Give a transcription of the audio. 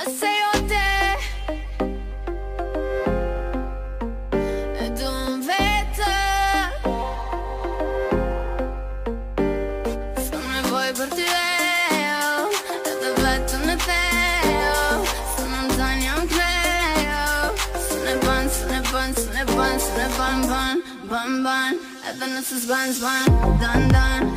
sei o te e tu un vete. Sono poi per te e te vetto ne teo. Sono un tagno un creo. Sono ban, sono ban, sono ban, sono ban ban ban ban. E te non si sban sban dan dan.